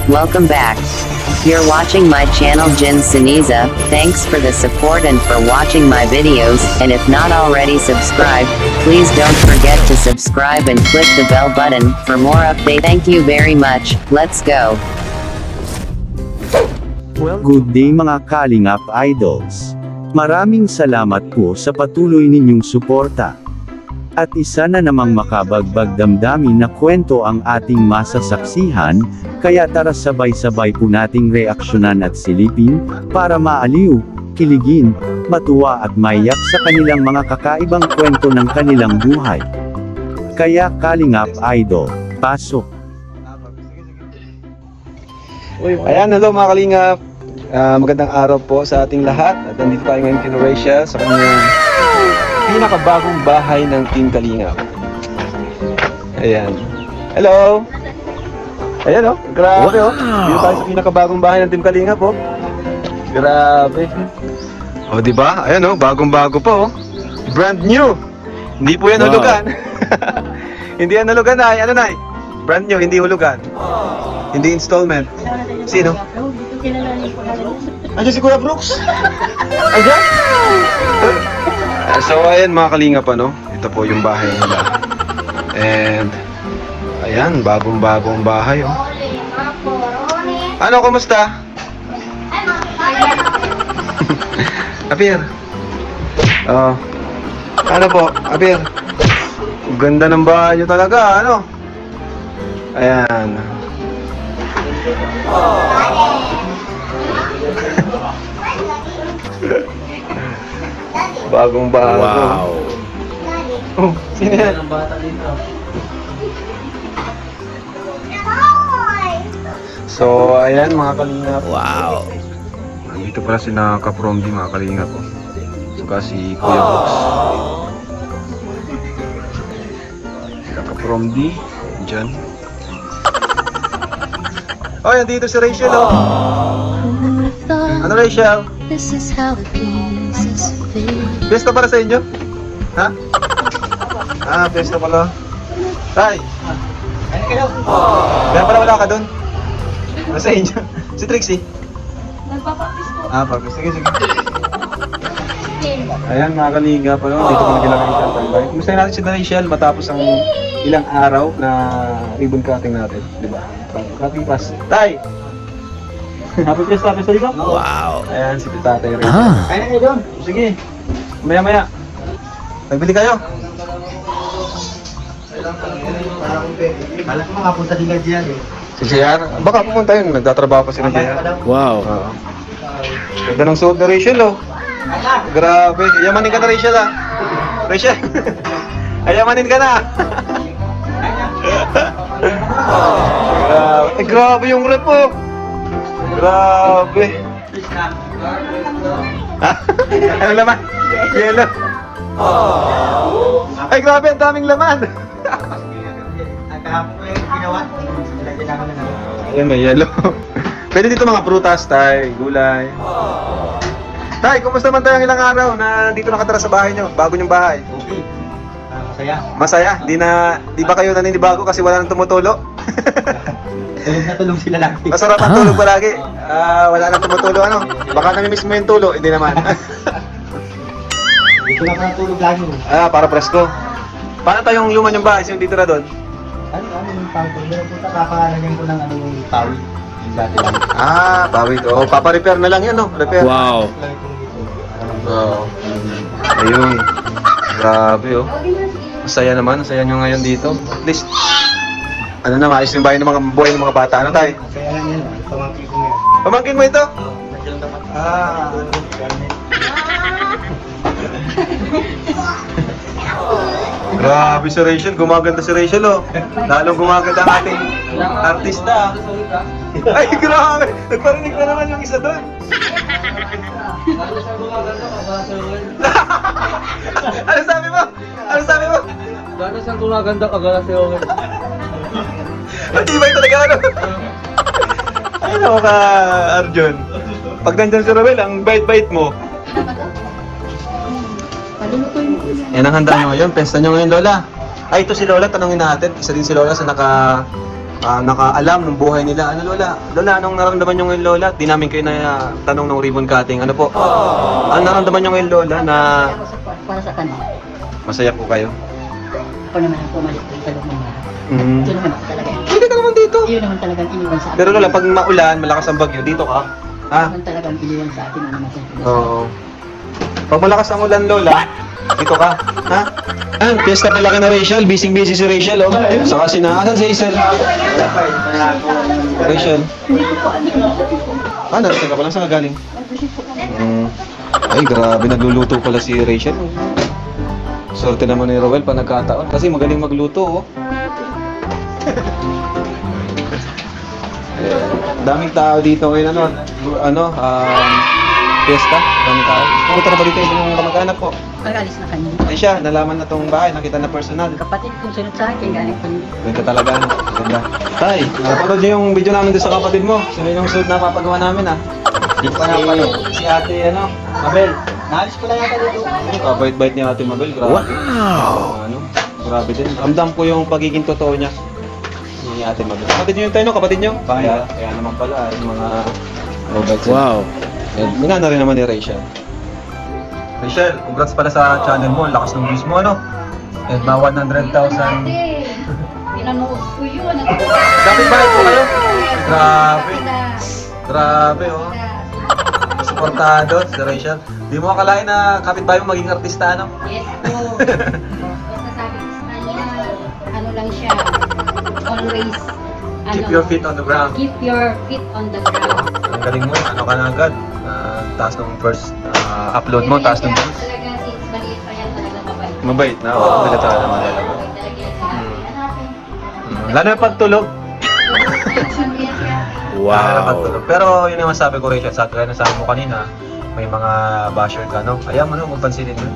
welcome back. You're watching my channel Jin Siniza. Thanks for the support and for watching my videos, and if not already subscribed, please don't forget to subscribe and click the bell button for more update. Thank you very much. Let's go. Good day mga Kalingap Idols. Maraming salamat po sa patuloy ninyong suporta. At isa na namang makabagbag damdamin na kwento ang ating masasaksihan, kaya tara sabay-sabay po nating reaksyonan at silipin, para maaliw, kiligin, matuwa at maiyak sa kanilang mga kakaibang kwento ng kanilang buhay. Kaya Kalingap Idol, pasok! Ayan, hello mga Kalingap! Magandang araw po sa ating lahat. At nandito tayo ngayon kina Rachel sa kanyang pinakabagong bahay ng Team Kalingap. Ayan. Hello! Ayan oh, grabe oh. Dito tayo sa pinakabagong bahay ng Team Kalingap oh. Grabe. Oh, di ba? Ayan oh, bagong-bago po oh. Brand new. Hindi po yan hulugan. Hindi yan hulugan, Nay. Ano, Nay? Brand new, hindi hulugan. Hindi installment. Sino? Andiyan si Kuya Brooks. Andiyan? So ayan mga Kalingap, ano? Ito po yung bahay nila. And ayan, bagong-bagong bahay oh. Ano, kumusta? Apir. Oh. Ano po, Apir? Ganda ng bahay nyo talaga, ano? Ayan. Bagong-bago. Wow! Oh, sino yan? So, ayan mga Kalingap. Wow! Dito pala si Kapromdi mga Kalingap. Saka si Kuya Brooks. Kapromdi. Diyan. Oh, yan dito si Rachel oh. Ano Rachel? Pesta para sa inyo? Ha? Ah, pesta pala. Tay! Kaya pala wala ka doon? Nasa inyo? Si Trixie? Nagpapaktis po. Ah, pag-pista. Sige, sige. Ayan mga Kalingap, ano? Dito kami kailangan Rachel tambay. Kumusta natin si Rachel matapos ang ilang araw na ribbon cutting natin, di ba? Cutting pass. Tay! Happy Fiesta, Fiesta dito? Wow! Ayan, si Tatay Rachel. Kaya na kayo doon. Sige. Maya-maya. Nagbili kayo. Kala ko makapunta din ka dyan eh. Si JR? Baka pumunta yun. Nagtatrabaho pa si JR. Wow! Ganda ng suot na Rachel oh. Grabe. Yamanin ka na Rachel ah. Rachel. Ayamanin ka na. Grabe. Eh, grabe yung rep oh. Grabe. Ano laman? Yellow. Ay grabe, ang daming laman. Kahapon ko yung ginawa. Lagyan ako na naman. Ayan, may yellow. Pwede dito mga prutas, tay, gulay. Tay, kumusta man tayo ang ilang araw na dito nakatira sa bahay nyo? Bago nyong bahay? Okay. Masaya. Masaya? Di ba kayo naninibago kasi wala nang tumutulo? Tulog na tulog sila lagi. Masarap ang tulog palagi. Wala nang tumutulo ano? Baka nami-miss mo yung tulo, hindi naman. Dito na parang tulog lagi. Para presko. Paano tayong luman yung bahay? Sino dito na doon? Ano yung pangkol? Meron po kakalagyan ko ng ano yung tawid. Yung dati lang. Pawid. Oh, papa-repair na lang yan, no? Repair. Wow! Lagyan ko dito. Oo. Ayun. Grabe, oh. Masaya naman. Masaya nyo ngayon dito. At least, ano na, maayos yung bahay ng mga buhay ng mga bata. Ano tayo? Kaya lang yan. Pamangkin ko yan. Pamangkin mo ito? Nandiyan naman. Grabe si Rachel. Gumaganda si Rachel, oh. Lalong gumaganda ang ating artista. Ay, grabe. Nagparinig na naman yung isa doon. Ano sabi mo? Ano sabi mo? Gano'n siyang gumaganda kagala si Owen. Matibay talaga ano? Ano ka, Arjun? Pag nandyan si Roel, ang bait-bait mo. Yan ang handa nyo ngayon. Pesta nyo ngayon, Lola. Ay, ito si Lola. Tanongin natin. Isa din si Lola sa nakaalam ng buhay nila. Ano Lola? Lola, anong naramdaman nyo ngayon Lola? Di namin kayo na tanong ng ribbon cutting. Ano po? Ano naramdaman nyo ngayon Lola na Para sa kanila. masaya po kayo? Ako naman ang pumalit ko yung talong ng lahat. Mm. Yun naman ako talaga. Hindi ka naman dito. Yun naman talagang iniwan sa atin. Pero Lola, pag maulan, malakas ang bagyo, dito ka. Yun Ha? naman talagang iniwan sa atin. Ano naman Oo. Pag malakas ang ulan Lola, dito ka. Ha? Ah, piyesta pala ka na Rachel. Busy si Rachel, oh. Saka si na. Asan si Hazel? Rachel. Hindi ko po alam. Ah, narinig ka pala. Saan ka galing? Ay, grabe. Nagluluto pala si Rachel. Sorte naman ni Rowel pa nagkataon. Kasi magaling magluto, oh. Daming tao dito ngayon, fiesta. Daming tao. Pumunta na ba dito yung kamag-anak ko? Mag-alis na kanya. Ay siya, nalaman na tong bahay. Nakita na personal. Kapatid kong sunod sa akin, galing pa niya. Ganda talaga, no? Ganda. Tay, napanood niyo yung video namin doon sa kapatid mo. Sino yung suit na papagawa namin, ah? Dito pa napanood. Si ate, Mabel. Naalis ko lang yata dito. Bait-bait ni ate Mabel, grabe. Wow! Grabe din. Ramdam ko yung pagiging totoo niya. Ni ate Mabel. Kapatid niyo yung tayo, no? Kapatid niyo? Kaya naman pala, yung mga robots. Wow! Minana rin naman ni Rachel. Rachel, congrats pala sa channel mo. Lakas ng views mo, ano? And na 100,000. Pinanood ko yun. Kapit bahay po kayo? Grabe. Grabe, oh. Supportado si Rachel. Di mo akalain na kapitbahay mo maging artista, ano? Yes po. Basta sabi ko sa kanya, ano lang siya, always, Keep your feet on the ground. Keep your feet on the ground. Ang galing mo, ano ka na agad? Taas nung first upload mo, taas nung views. Talaga, since maliit pa yan, talaga mabait. Mabait na, oo. Talaga talaga malalaga. Mabait talaga yan sa akin. Hanapin. Lalo yung pagtulog. Lalo yung pagtulog. Pero yun yung masabi ko, Rachel, sa kaya nasabi mo kanina, may mga basher ka, no? Ayaw mo na, magpansinin mo.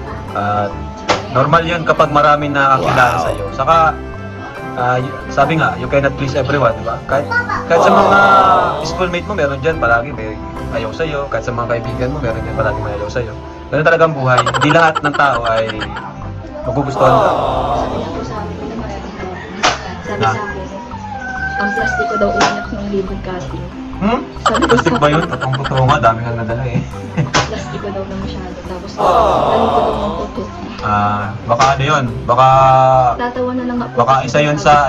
Normal yun kapag maraming nakakilala sa'yo. Saka, sabi nga, you cannot please everyone, di ba? Kahit sa mga schoolmate mo, meron dyan palagi may ayaw sa'yo. Kahit sa mga kaibigan mo, meron dyan palagi may ayaw sa'yo. Ganun talagang buhay. Hindi lahat ng tao ay magugustuhan ka. Sabi niya po sa amin, na maraming sabi sa akin, ang plastic ko daw umiyak ng ribbon cutting. Sabi ko Plastic sa ba yun? Totoo nga, dami kang nadala eh. plastic ko daw na masyado. Tapos, galing ko daw ng puto. Baka ano yun? Baka Tatawa na lang ako. baka isa yun sa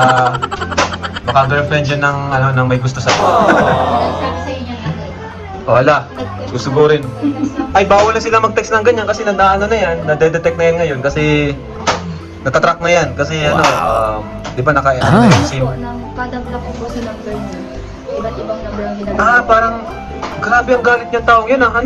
baka girlfriend yun ng may gusto sa'yo. Sabi sa inyo na, Wala. Susugurin. Ay, bawal na sila mag-text ng ganyan kasi na yan, nade-detect na yan ngayon kasi natatrack na yan kasi di ba naka SIM? Po, ng kada block ko po sa number niya. Iba't ibang number ang ginagawa. Parang grabe ang galit niyang taong yun ano?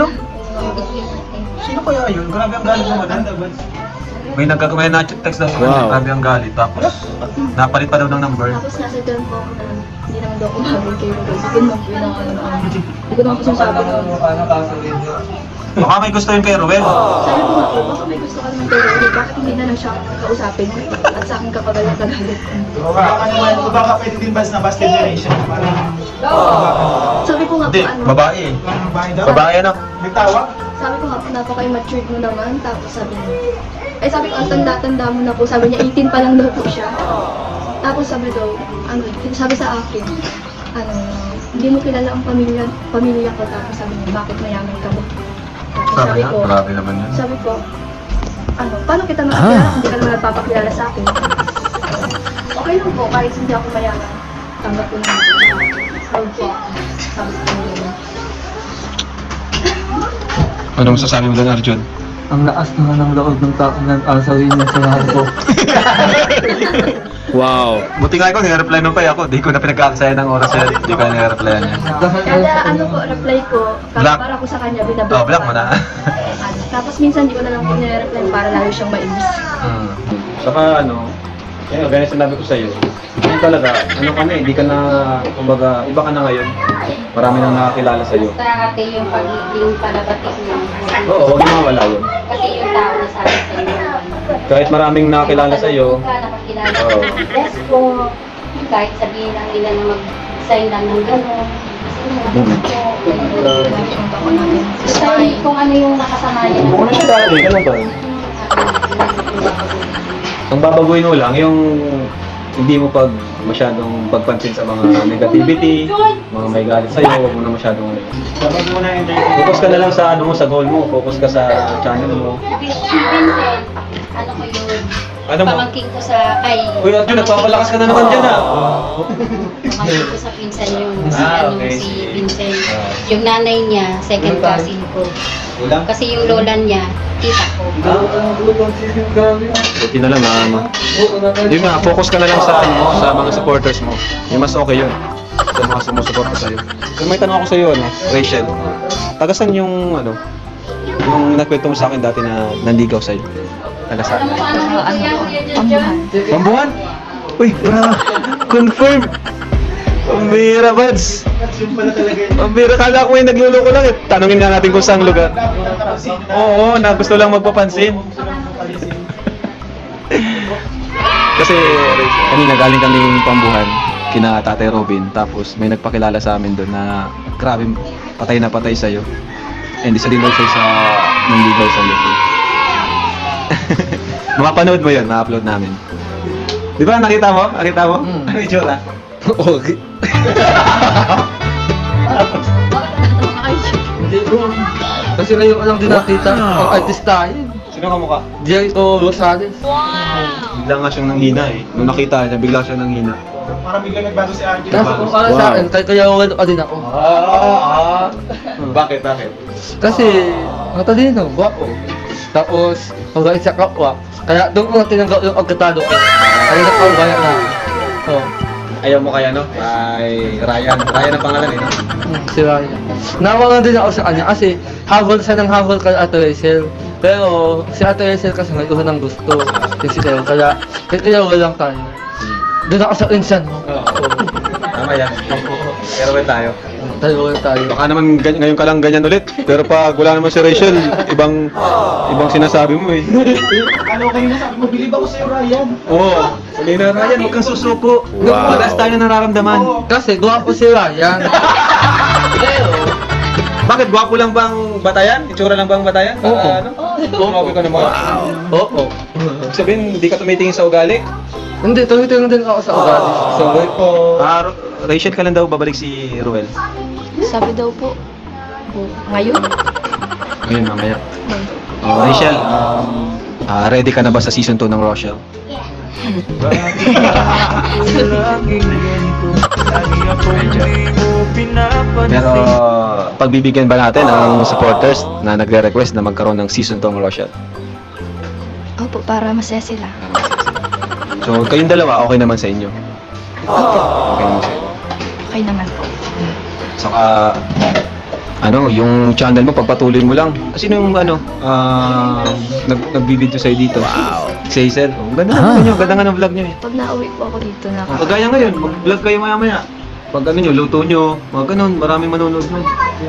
Sino kaya yun? Grabe ang galit mo May na-text na grabe ang galit tapos napalit pa daw ng number. Tapos nasa doon po ako na hindi naman daw kumabay kayo. Sige naman po yun ang hindi ko naman po sinasabi nun. Baka may gusto yun kay Ruel. Sabi ko nga po, baka may gusto ka naman tayo ulit. Bakit hindi na lang siya kausapin? At sa akin kapag galit na galit. Baka pwede din ba na basta generation? Sabi ko nga po, Hindi, babae eh. Babae ano? May tawa? Sabi ko nga po, napaka-immature mo naman. Tapos sabi niya, sabi ko, ang tanda-tanda mo na po. Sabi niya, 18 pa lang daw po siya. Tapos sabi daw, sabi sa akin, hindi mo kilala ang pamilya ko. Tapos sabi niya, bakit mayaman ka ba? Tapos sabi ko, grabe naman yun. sabi ko, paano kita makakilala kung hindi ka naman nagpapakilala sa akin? Okay lang po, kahit hindi ako mayaman. Tanggap ko naman po. Sabi ko, Ano masasabi mo doon, Arjun? Ang laas naman ng loob ng tao ng asawin niya sa lahat ko. Wow. Buti nga ako, nire-reply nung pa ako. Di ko na pinagkakasaya ng oras yan. Di ko na nire-replyan niya. kada po, reply ko, Black. para ko sa kanya, binablock. Black mo na. Tapos minsan di ko na lang po nire-reply para lalo siyang mainis. Saka gaya sinabi ko sa'yo, hindi talaga, hindi ka na, kumbaga, iba ka na ngayon. Marami nang nakakilala sa'yo. basta ate yung pagiging palabatik mo. Oo, huwag mo mawala yun. Kasi yung tao na sabi sa inyo. Kahit maraming nakakilala sa'yo, Nakakilala Oo. Yes po. Kahit sabihin lang nila na mag-sign lang ng gano'n. Basta kung ano yung nakasama niya. kung ano siya dati, ganun ba? Ang babaguhin mo lang, yung hindi mo masyadong pagpansin sa mga negativity, mga may galit sa'yo, huwag mo na masyadong focus ka na lang sa sa goal mo, focus ka sa channel mo. Vincent, ano ko yun? Ano mo? Pamangking ko sa, Uy, Arjun, nagpapalakas ka na naman dyan pamangking ko sa pinsan yun. Okay. Si Vincent. Yung nanay niya, second cousin ko. Kasi yung lola niya, tita ko. Buti na lang yun nga, focus ka na lang sa sa mga supporters mo. Yung mas okay yun. Sa mga sumusuporta sa'yo. Kung may tanong ako sa'yo, Rachel, tagasan yung yung nakwento mo sa akin dati na nanligaw sa'yo. Tagasan. Pambuhan? Uy, confirm! Pambira, Bads! Pambira, kala ko may nagluloko lang eh. Tanungin nga natin kung saan lugar. Oo, na gusto lang magpapansin. Kasi kanina galing kaming Pambuhan kina Tatay Robin, tapos may nagpakilala sa amin doon na grabe, patay na patay sa'yo. And isa din daw siya sa nanligaw sa'yo. Mapapanood mo yun, ma-upload namin. Di ba, nakita mo? Nakita mo? Ano yung tsura? Okay. Hindi bro. Kasi ngayon ko lang din nakita. Ang artista yun. Sino ka mukha? Jericho Rosales. Bigla nga siyang nanghina eh. Nung nakita niya, bigla siyang nanghina. Parang bigla nagbago si Arjun. Kasi kung para sa akin, kaya wala ka din ako. Bakit? Bakit? Kasi, matalino, guwapo. Tapos, magaling sa kapwa. Kaya doon ko na tinanggap yung pagkatalo ko. Kaya nakawala na. Oh. Ayaw mo kaya kay Ryan. Ryan ang pangalan eh, no? Si Ryan. Nawalan din ako sa kanya kasi habol siya ng habol kay Ate Rachel. Pero si Ate Rachel kasi may gusto ng gusto. Si Teo, kaya walang tayo. Doon ako sa insan mo. Tama yan. Pero ba tayo? Tayo. Baka naman ngayon ka lang ganyan ulit. Pero pag wala naman si Rachel, ibang sinasabi mo eh. Ano kayo na sabi mo, bilib ako sa'yo, Ryan. Oo. Sabi na Ryan, huwag kang susuko. Madalas tayo na nararamdaman. Kasi gwapo si Ryan. Bakit? Gwapo lang bang batayan? Itsura lang bang batayan? Oo. Grabe ka naman. Oo. Sabihin, hindi ka tumitingin sa ugali? Hindi, tumitingin din ako sa ugali. Sorry po. Rachel ka lang daw, babalik si Ruel. Sabi daw po, ngayon? Ngayon, mamaya. Rachel, ready ka na ba sa season 2 ng Rochelle? Pero pagbibigyan ba natin ang supporters na nagre-request na magkaroon ng season 2 ng Rochelle? Opo, para masaya sila. So, kayong dalawa, okay naman sa inyo? Opo, Okay naman sa inyo. okay naman po. Saka, yung channel mo, pagpatuloy mo lang. Kasi nung nagbibideo sa'yo dito. Wow. Si Hazel. Ganda nga ng vlog niyo eh. Pag nauwi po ako dito na Kagaya ngayon, mag-vlog kayo maya-maya. Pag luto nyo, mga ganun, maraming manonood nun.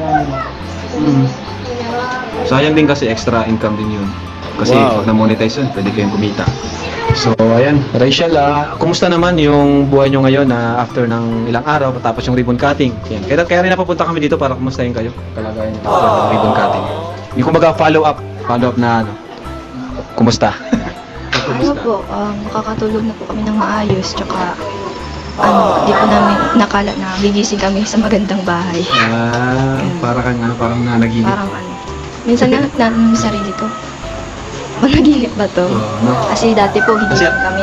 Sayang din kasi extra income din yun. Kasi pag na-monetize yun, pwede kayong kumita. So, ayan. Rachel, kumusta naman yung buhay nyo ngayon na after ng ilang araw, matapos yung ribbon cutting? Yan. Kaya rin napapunta kami dito para kumustahin kayo. Kalagayan nyo after ng ribbon cutting. Yung kumbaga follow up na kumusta? ano po, makakatulog na po kami ng maayos, tsaka di po namin nakala na gigising kami sa magandang bahay. Parang nanaginip. Parang minsan nga nagtanong sa sarili ko, managinip ba to? Kasi dati po gigising kami,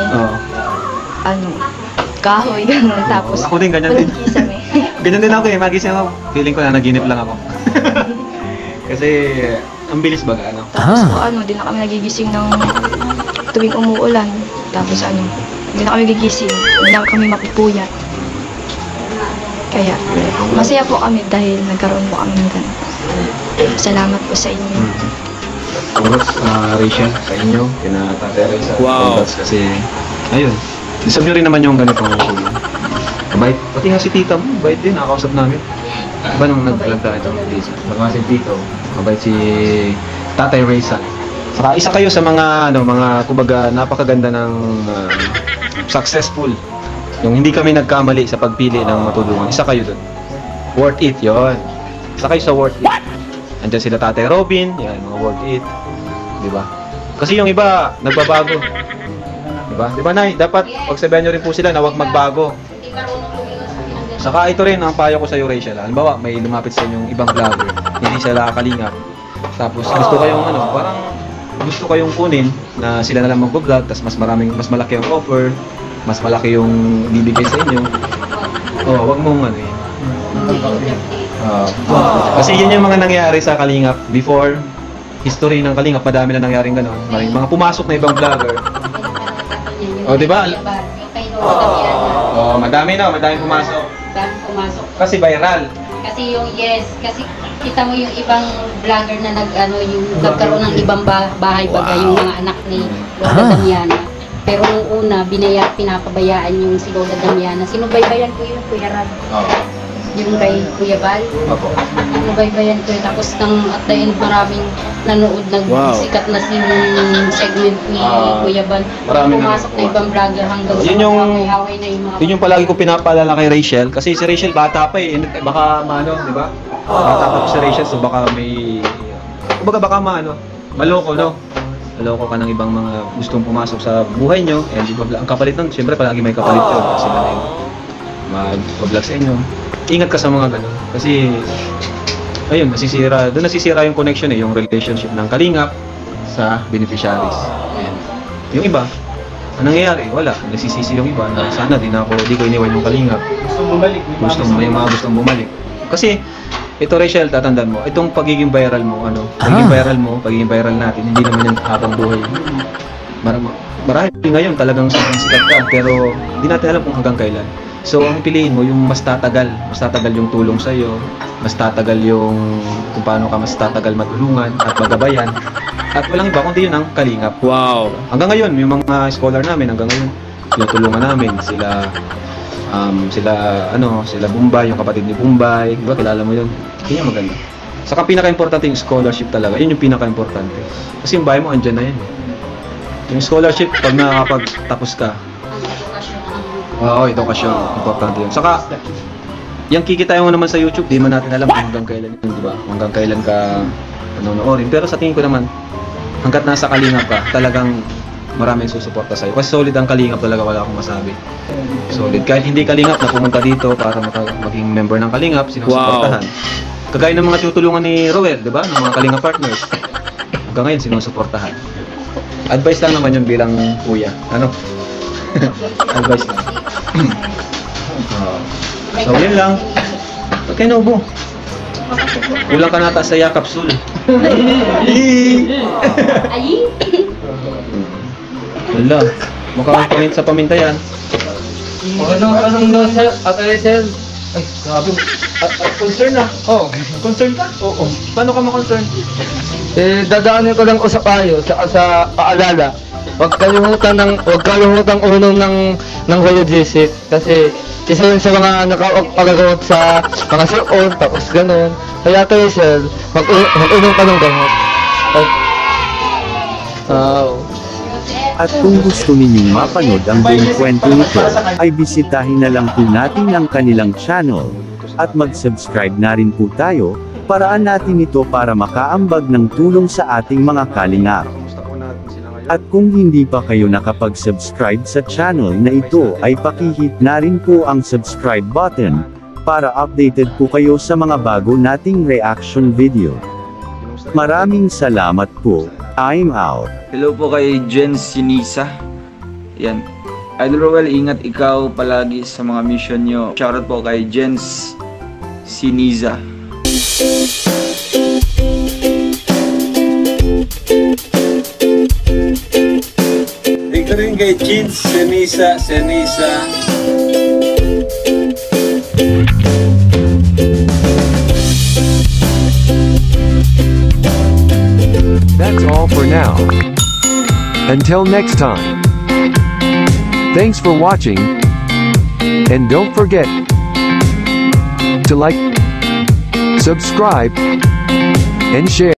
kahoy, gano'n, tapos Ako din, ganyan din. kisame. Ganyan din ako eh, magising ako. Feeling ko nanaginip lang ako. Kasi, ang bilis baga, Tapos po di na kami nagigising ng tuwing umuulan. Tapos hindi na kami gigising, hindi na kami mapupuyat. Kaya, masaya po kami dahil nagkaroon po kami ng ganun. Salamat po sa inyo. Congrats, Rachel, sa inyo, kina Tate Reza. Wow! Congrats kasi, ayun, deserve nyo rin naman yung ganitong tulong. Mabait. Pati nga si tita mo, mabait din, nakakausap namin. Diba nung nag-vlog tayo ito? Mabait si tito, mabait si Tatay Reza. Saka isa kayo sa mga, kumbaga, napakaganda ng successful. Yung hindi kami nagkamali sa pagpili ng matulungan. Isa kayo dun. Worth it, yon. Isa kayo sa worth it. Andyan sila Tatay Robin, yan, mga worth it. Diba? Kasi yung iba, nagbabago. Diba? Diba, Nay? Dapat pagsabihan nyo rin po sila na huwag magbago. Hindi marunong lumingon sa pinanggalingan. Saka ito rin ang payo ko sa iyo, Rachel. Halimbawa, may lumapit sa inyong ibang vlogger, hindi sila kalingap. Tapos gusto kayong parang gusto kayong kunin na sila na lang mag-vlog, tapos mas malaki yung offer, mas malaki yung bibigay sa inyo. Oh, wag mong kasi yun yung mga nangyari sa Kalingap before history ng Kalingap, madami na nangyaring gano'n. Maraming mga pumasok na ibang vlogger. Oh, di ba? Yung kay Lola Damiana. Oh, madami pumasok. Dami pumasok. Kasi viral. Kasi kasi kita mo yung ibang vlogger na yung nagkaroon ng ibang bahay baga yung mga anak ni Lola Damiana. Pero nung una, pinapabayaan yung si Lola Damiana. Sinubaybayan ko yung Kuya Rad. Yung kay Kuya Bal. Sinubaybayan ko yun. Tapos at the end, maraming nanood, nagsikat na segment ni Kuya Bal. Pumasok na ibang vlogger hanggang sa away na yung mga... Yun yung palagi ko pinapaalala kay Rachel. Kasi si Rachel bata pa eh. Baka di ba? Bata pa si Rachel, so baka may... baka maloko, no? Maloko ka ng ibang mga gustong pumasok sa buhay nyo. And ang kapalit nun, syempre palagi may kapalit yun. Kasi mag-vlog sa inyo. Ingat ka sa mga ganun. Kasi, ayun, doon nasisira yung connection yung relationship ng Kalingap sa beneficiaries. And yung iba, anong nangyayari? Wala. Nasisisi yung iba na sana di ko iniwan yung Kalingap. May mga gustong bumalik. Kasi, ito Rachel, tatandaan mo, itong pagiging viral mo, pagiging viral natin, hindi naman yan habang buhay. Marami ngayon talagang sobrang sikat ka, pero hindi natin alam kung hanggang kailan. So, ang piliin mo, yung mas tatagal yung tulong sa iyo, mas tatagal yung kung paano ka mas tatagal matulungan at magabayan. At walang iba kundi yun ang Kalingap. Wow! Hanggang ngayon, yung mga scholar namin, hanggang ngayon, tinutulungan namin sila Bumbay, yung kapatid ni Bumbay, di ba? Kilala mo yun? Kaya maganda. Saka pinaka-importante yung scholarship talaga. Yun yung pinaka-importante. Kasi yung bahay mo, andyan na yun. Yung scholarship, pag nakakapagtapos ka, edukasyon. Importante yun. Saka, yung kikita mo naman sa YouTube, di man natin alam kung hanggang kailan yun, di ba? Hanggang kailan ka nonoorin. Pero sa tingin ko naman, hanggat nasa Kalingap ka, talagang maraming susuporta sa'yo. Kasi solid ang Kalingap talaga, wala akong masabi. Solid. Kahit hindi Kalingap na pumunta dito para maging member ng Kalingap, sinusuportahan. Kagaya ng mga tutulungan ni Roel, di ba? Ng mga Kalingap partners. Hanggang ngayon, sinusuportahan. Advice lang naman yun bilang kuya. Advice lang. So, yun lang. Ba't kayo naubo? Kulang ka nata sa capsule. Wala. Mukhang pangit sa paminta yan. Anong daw, sir? Rachel? Ay, grabe. Concern na? Oo. Concern ka? Oo. Paano ka ma-concern? Dadaanin ko lang ko sa payo, sa paalala. Huwag kalimutan unom ng Hoyo Jessic kasi isa yun sa mga nakapagagamot sa mga sir-on, tapos gano'n. Kaya Rachel, mag-unom ka ng gamot. At kung gusto ninyong mapanood ang buong kwento nito, ay bisitahin na lang po natin ang kanilang channel. At mag-subscribe na rin po tayo, paraan natin ito para makaambag ng tulong sa ating mga kalingap. At kung hindi pa kayo nakapag-subscribe sa channel na ito ay pakihit na rin po ang subscribe button, para updated po kayo sa mga bago nating reaction video. Maraming salamat po. I'm out. Hello po kay Jen Sinisa. Yan. Idol Roel, ingat ikaw palagi sa mga mission nyo. Shoutout po kay Jen Sinisa. Ito rin kay Jen Sinisa. That's all for now. Until next time. Thanks for watching. And don't forget to like, subscribe, and share.